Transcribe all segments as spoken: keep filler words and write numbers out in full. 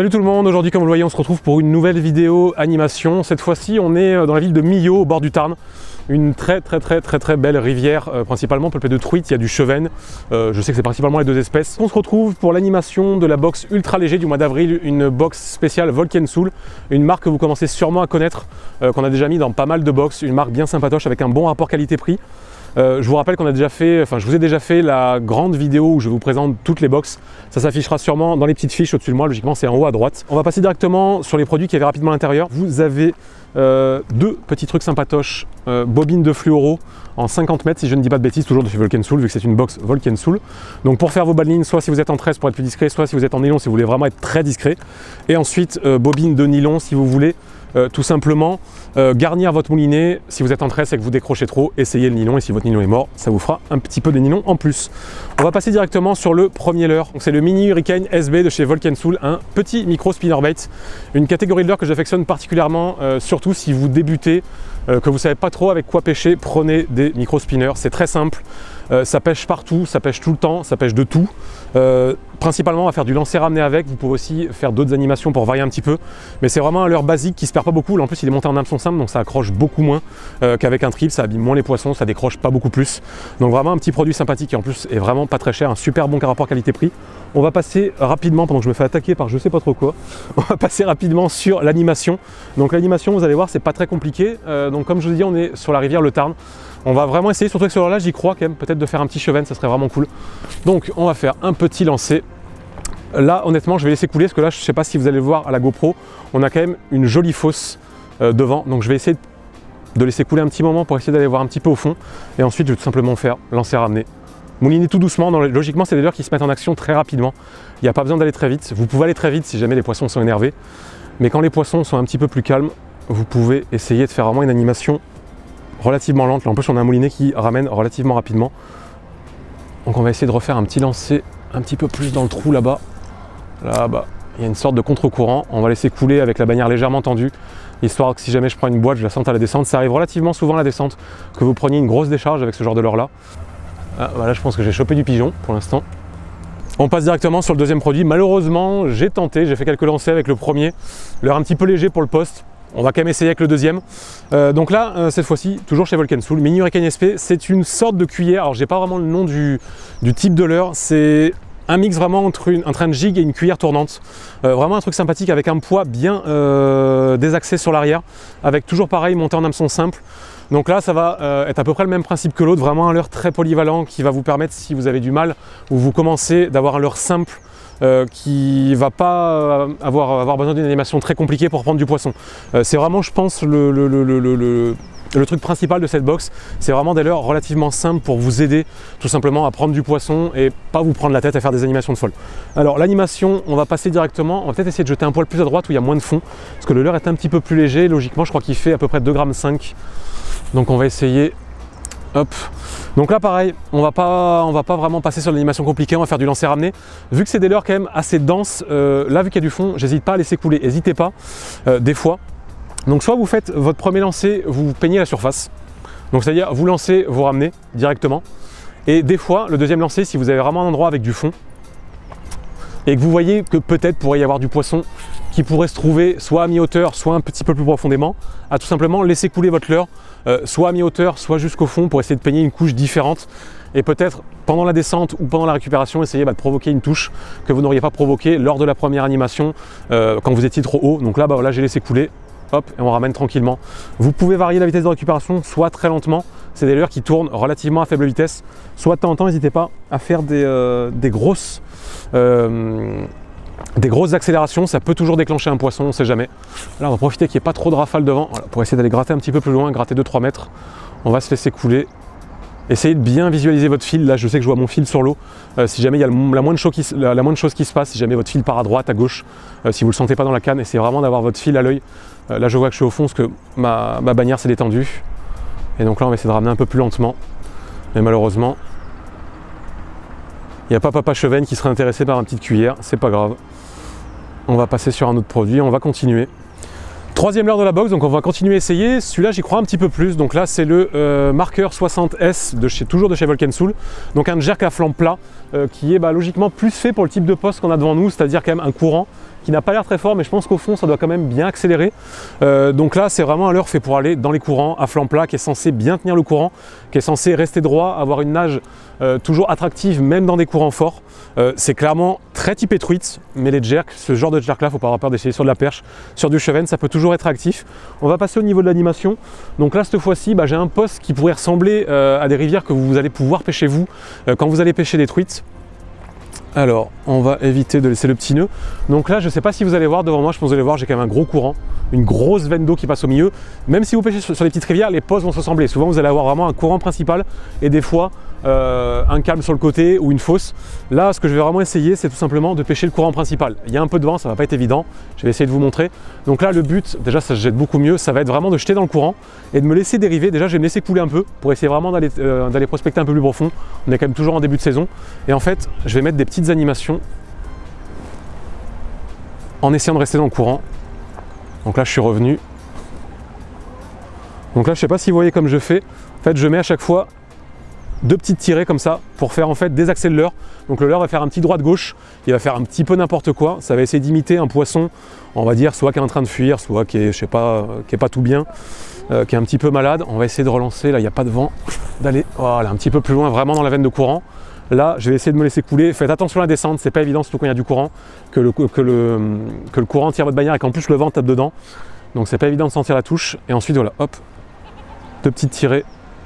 Salut tout le monde, aujourd'hui comme vous le voyez on se retrouve pour une nouvelle vidéo animation. Cette fois-ci on est dans la ville de Millau au bord du Tarn. Une très très très très très belle rivière, euh, principalement peuplée de truites, il y a du chevenne, euh, je sais que c'est principalement les deux espèces. On se retrouve pour l'animation de la box ultra léger du mois d'avril, une box spéciale Volkensoul, une marque que vous commencez sûrement à connaître, euh, qu'on a déjà mis dans pas mal de box, une marque bien sympatoche avec un bon rapport qualité-prix. Euh, je vous rappelle qu'on a déjà fait, enfin je vous ai déjà fait la grande vidéo où je vous présente toutes les box. Ça s'affichera sûrement dans les petites fiches au-dessus de moi, logiquement c'est en haut à droite. On va passer directement sur les produits qui avaient rapidement à l'intérieur. Vous avez euh, deux petits trucs sympatoches, euh, bobine de fluoro en cinquante mètres si je ne dis pas de bêtises, toujours de chez Volkensoul vu que c'est une box Volkensoul. Donc pour faire vos ballerines, soit si vous êtes en tresse pour être plus discret, soit si vous êtes en nylon si vous voulez vraiment être très discret. Et ensuite euh, bobine de nylon si vous voulez Euh, tout simplement euh, garnir votre moulinet. Si vous êtes en tresse et que vous décrochez trop, essayez le nylon et si votre nylon est mort, ça vous fera un petit peu de nylon en plus. On va passer directement sur le premier leurre. C'est le Mini Hurricane S B de chez Volkensoul, un petit micro spinnerbait, une catégorie de leurre que j'affectionne particulièrement, euh, surtout si vous débutez, euh, que vous savez pas trop avec quoi pêcher, prenez des micro spinners, c'est très simple. Euh, ça pêche partout, ça pêche tout le temps, ça pêche de tout. Euh, principalement, on va faire du lancer ramené avec. Vous pouvez aussi faire d'autres animations pour varier un petit peu. Mais c'est vraiment un leurre basique qui se perd pas beaucoup. Là, en plus, il est monté en hameçon simple, donc ça accroche beaucoup moins euh, qu'avec un trip. Ça abîme moins les poissons, ça décroche pas beaucoup plus. Donc vraiment un petit produit sympathique et en plus est vraiment pas très cher. Un super bon rapport qualité-prix. On va passer rapidement, pendant que je me fais attaquer par je sais pas trop quoi, on va passer rapidement sur l'animation. Donc l'animation, vous allez voir, c'est pas très compliqué. Euh, donc comme je vous dis, on est sur la rivière Le Tarn. On va vraiment essayer, surtout que sur là, j'y crois quand même, peut-être de faire un petit chevenne, ça serait vraiment cool. Donc on va faire un petit lancer. Là, honnêtement, je vais laisser couler, parce que là, je ne sais pas si vous allez le voir à la GoPro, on a quand même une jolie fosse euh, devant. Donc je vais essayer de laisser couler un petit moment pour essayer d'aller voir un petit peu au fond. Et ensuite, je vais tout simplement faire lancer ramener. Mouliner tout doucement, dans le... logiquement, c'est des leurres qui se mettent en action très rapidement. Il n'y a pas besoin d'aller très vite. Vous pouvez aller très vite si jamais les poissons sont énervés. Mais quand les poissons sont un petit peu plus calmes, vous pouvez essayer de faire vraiment une animation relativement lente. Là en plus on a un moulinet qui ramène relativement rapidement. Donc on va essayer de refaire un petit lancer un petit peu plus dans le trou là-bas. Là-bas, il y a une sorte de contre-courant. On va laisser couler avec la bannière légèrement tendue, histoire que si jamais je prends une boîte, je la sente à la descente. Ça arrive relativement souvent à la descente que vous preniez une grosse décharge avec ce genre de leurre là. Ah, voilà, je pense que j'ai chopé du pigeon pour l'instant. On passe directement sur le deuxième produit. Malheureusement, j'ai tenté, j'ai fait quelques lancers avec le premier. Leurre un petit peu léger pour le poste. On va quand même essayer avec le deuxième. Euh, donc là, euh, cette fois-ci, toujours chez Volkensoul, Mini Hurricane S P, c'est une sorte de cuillère. Alors, j'ai pas vraiment le nom du, du type de leurre. C'est un mix vraiment entre une, un train de jig et une cuillère tournante. Euh, vraiment un truc sympathique avec un poids bien euh, désaxé sur l'arrière, avec toujours pareil, monté en hameçon simple. Donc là, ça va euh, être à peu près le même principe que l'autre. Vraiment un leurre très polyvalent qui va vous permettre, si vous avez du mal ou vous commencez, d'avoir un leurre simple. Euh, qui ne va pas avoir, avoir besoin d'une animation très compliquée pour prendre du poisson. Euh, c'est vraiment, je pense, le, le, le, le, le, le truc principal de cette box. C'est vraiment des leurres relativement simples pour vous aider tout simplement à prendre du poisson et pas vous prendre la tête à faire des animations de folle. Alors l'animation, on va passer directement, on va peut-être essayer de jeter un poil plus à droite où il y a moins de fond, parce que le leurre est un petit peu plus léger. Logiquement, je crois qu'il fait à peu près deux virgule cinq grammes. Donc on va essayer. Hop. Donc là pareil, on va pas, on va pas vraiment passer sur l'animation compliquée, on va faire du lancer ramené. Vu que c'est des leurres quand même assez denses, euh, là vu qu'il y a du fond, j'hésite pas à laisser couler, n'hésitez pas, euh, des fois. Donc soit vous faites votre premier lancer, vous peignez la surface, donc c'est-à-dire vous lancez, vous ramenez directement. Et des fois, le deuxième lancer, si vous avez vraiment un endroit avec du fond, et que vous voyez que peut-être pourrait y avoir du poisson qui pourrait se trouver soit à mi-hauteur, soit un petit peu plus profondément, à tout simplement laisser couler votre leurre, euh, soit à mi-hauteur, soit jusqu'au fond pour essayer de peigner une couche différente et peut-être pendant la descente ou pendant la récupération, essayer bah, de provoquer une touche que vous n'auriez pas provoquée lors de la première animation euh, quand vous étiez trop haut. Donc là, bah, là j'ai laissé couler, hop, et on ramène tranquillement. Vous pouvez varier la vitesse de récupération, soit très lentement, c'est des leurres qui tournent relativement à faible vitesse, soit de temps en temps, n'hésitez pas à faire des, euh, des grosses... Euh, Des grosses accélérations, ça peut toujours déclencher un poisson, on ne sait jamais. Là, on va profiter qu'il n'y ait pas trop de rafale devant, voilà, pour essayer d'aller gratter un petit peu plus loin, gratter deux trois mètres. On va se laisser couler. Essayez de bien visualiser votre fil. Là, je sais que je vois mon fil sur l'eau. Euh, si jamais il y a le, la, moindre chose qui, la, la moindre chose qui se passe, si jamais votre fil part à droite, à gauche, euh, si vous ne le sentez pas dans la canne, essayez vraiment d'avoir votre fil à l'œil. Euh, là, je vois que je suis au fond parce que ma, ma bannière s'est détendue. Et donc là, on va essayer de ramener un peu plus lentement. Mais malheureusement, il n'y a pas papa Chevenne qui serait intéressé par une petite cuillère, c'est pas grave. On va passer sur un autre produit, on va continuer. Troisième leurre de la box, donc on va continuer à essayer. Celui-là, j'y crois un petit peu plus. Donc là, c'est le euh, Marker soixante S, de chez, toujours de chez Volkensoul. Donc un jerk à flanc plat euh, qui est bah, logiquement plus fait pour le type de poste qu'on a devant nous, c'est-à-dire quand même un courant qui n'a pas l'air très fort, mais je pense qu'au fond, ça doit quand même bien accélérer. Euh, donc là, c'est vraiment un leurre fait pour aller dans les courants à flanc plat, qui est censé bien tenir le courant, qui est censé rester droit, avoir une nage euh, toujours attractive, même dans des courants forts. Euh, c'est clairement très typé truite, mais les jerks, ce genre de jerk là, faut pas avoir peur d'essayer sur de la perche, sur du cheven, ça peut toujours être actif. On va passer au niveau de l'animation. Donc là, cette fois-ci, bah, j'ai un poste qui pourrait ressembler euh, à des rivières que vous allez pouvoir pêcher vous euh, quand vous allez pêcher des truites. Alors, on va éviter de laisser le petit nœud. Donc là, je ne sais pas si vous allez voir devant moi, je pense que vous allez voir, j'ai quand même un gros courant, une grosse veine d'eau qui passe au milieu. Même si vous pêchez sur, sur les petites rivières, les poses vont se ressembler. Souvent, vous allez avoir vraiment un courant principal et des fois euh, un calme sur le côté ou une fosse. Là, ce que je vais vraiment essayer, c'est tout simplement de pêcher le courant principal. Il y a un peu de vent, ça ne va pas être évident. Je vais essayer de vous montrer. Donc là, le but, déjà, ça se jette beaucoup mieux. Ça va être vraiment de jeter dans le courant et de me laisser dériver. Déjà, je vais me laisser couler un peu pour essayer vraiment d'aller euh, d'aller prospecter un peu plus profond. On est quand même toujours en début de saison. Et en fait, je vais mettre des petites animations en essayant de rester dans le courant. Donc là, je suis revenu. Donc là, je ne sais pas si vous voyez comme je fais. En fait, je mets à chaque fois deux petites tirées comme ça pour faire en fait désaxer le leurre. Donc le leurre va faire un petit droite-gauche, il va faire un petit peu n'importe quoi. Ça va essayer d'imiter un poisson, on va dire, soit qui est en train de fuir, soit qui est, je sais pas, qui est pas tout bien, euh, qui est un petit peu malade. On va essayer de relancer, là il n'y a pas de vent, d'aller voilà, un petit peu plus loin, vraiment dans la veine de courant. Là, je vais essayer de me laisser couler. Faites attention à la descente, c'est pas évident, surtout quand il y a du courant, que le, que le, que le courant tire votre bannière et qu'en plus le vent tape dedans. Donc c'est pas évident de sentir la touche. Et ensuite, voilà, hop, deux petites tirées.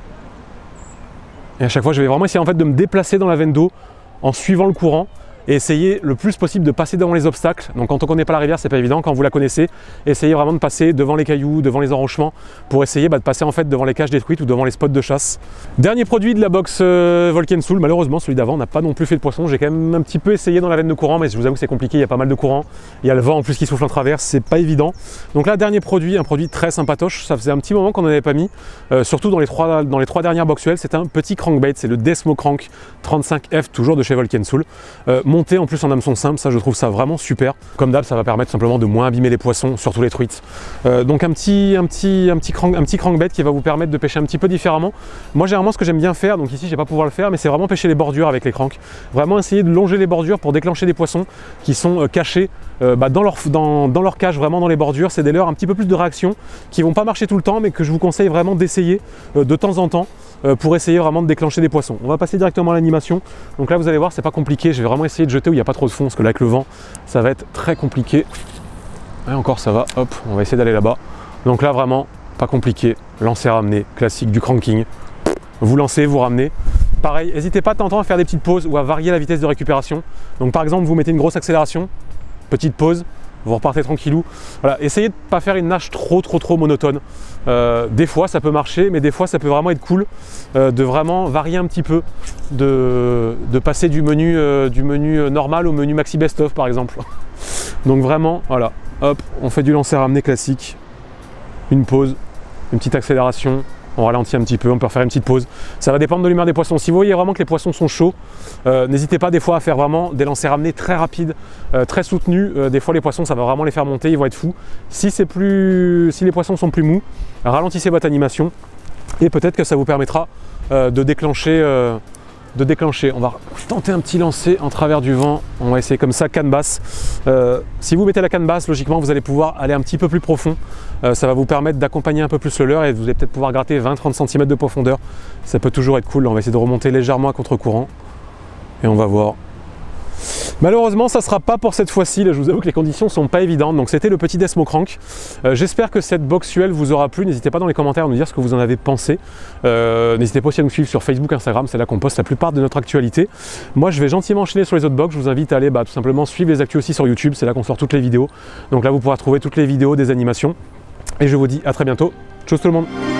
Et à chaque fois, je vais vraiment essayer en fait de me déplacer dans la veine d'eau en suivant le courant et essayer le plus possible de passer devant les obstacles. Donc quand on ne connaît pas la rivière, c'est pas évident. Quand vous la connaissez, essayez vraiment de passer devant les cailloux, devant les enrochements, pour essayer bah, de passer en fait devant les cages des truites ou devant les spots de chasse. Dernier produit de la box euh, Volkensoul, malheureusement celui d'avant n'a pas non plus fait de poisson. J'ai quand même un petit peu essayé dans la veine de courant, mais je vous avoue que c'est compliqué, il y a pas mal de courant. Il y a le vent en plus qui souffle en travers, c'est pas évident. Donc là, dernier produit, un produit très sympatoche. Ça faisait un petit moment qu'on n'en avait pas mis, euh, surtout dans les trois, dans les trois dernières boxuelles. C'est un petit crankbait, c'est le Desmo Crank trente-cinq F, toujours de chez Volkensoul. Euh, monté en plus en hameçon simple, ça je trouve ça vraiment super. Comme d'hab, ça va permettre simplement de moins abîmer les poissons, surtout les truites. Euh, donc un petit, un, petit, un, petit crank, un petit crankbait qui va vous permettre de pêcher un petit peu différemment. Moi généralement ce que j'aime bien faire, donc ici je vais pas pouvoir le faire, mais c'est vraiment pêcher les bordures avec les cranks. Vraiment essayer de longer les bordures pour déclencher des poissons qui sont euh, cachés euh, bah, dans, leur, dans, dans leur cage, vraiment dans les bordures. C'est des leurres un petit peu plus de réaction qui vont pas marcher tout le temps, mais que je vous conseille vraiment d'essayer euh, de temps en temps euh, pour essayer vraiment de déclencher des poissons. On va passer directement à l'animation. Donc là vous allez voir, c'est pas compliqué, je vais vraiment essayer de jeter où il n'y a pas trop de fond, parce que là avec le vent ça va être très compliqué. Et encore ça va, hop, on va essayer d'aller là-bas. Donc là vraiment pas compliqué, lancer ramener, classique du cranking. Vous lancez, vous ramenez. Pareil, n'hésitez pas de temps en temps à faire des petites pauses ou à varier la vitesse de récupération. Donc par exemple, vous mettez une grosse accélération, petite pause, vous repartez tranquillou. Voilà, essayez de ne pas faire une nage trop trop trop monotone. Euh, des fois ça peut marcher, mais des fois ça peut vraiment être cool euh, de vraiment varier un petit peu, de, de passer du menu, euh, du menu normal au menu maxi best-of par exemple. Donc vraiment, voilà, hop, on fait du lancer ramener classique, une pause, une petite accélération. On ralentit un petit peu, on peut refaire une petite pause. Ça va dépendre de l'humeur des poissons. Si vous voyez vraiment que les poissons sont chauds, euh, n'hésitez pas des fois à faire vraiment des lancers ramenés très rapides, euh, très soutenus. Euh, des fois les poissons, ça va vraiment les faire monter, ils vont être fous. Si, c'est plus... si les poissons sont plus mous, ralentissez votre animation et peut-être que ça vous permettra euh, de déclencher... Euh, de déclencher. On va tenter un petit lancer en travers du vent. On va essayer comme ça, canne basse. Euh, si vous mettez la canne basse, logiquement, vous allez pouvoir aller un petit peu plus profond. Euh, ça va vous permettre d'accompagner un peu plus le leurre et vous allez peut-être pouvoir gratter vingt à trente centimètres de profondeur. Ça peut toujours être cool. On va essayer de remonter légèrement à contre-courant et on va voir. Malheureusement, ça ne sera pas pour cette fois-ci. Je vous avoue que les conditions ne sont pas évidentes. Donc c'était le petit Desmo Crank. Euh, J'espère que cette boxuelle vous aura plu. N'hésitez pas dans les commentaires à nous dire ce que vous en avez pensé. Euh, N'hésitez pas aussi à nous suivre sur Facebook, Instagram. C'est là qu'on poste la plupart de notre actualité. Moi, je vais gentiment enchaîner sur les autres box. Je vous invite à aller bah, tout simplement suivre les actus aussi sur YouTube. C'est là qu'on sort toutes les vidéos. Donc là, vous pourrez trouver toutes les vidéos des animations. Et je vous dis à très bientôt. Tchuss tout le monde.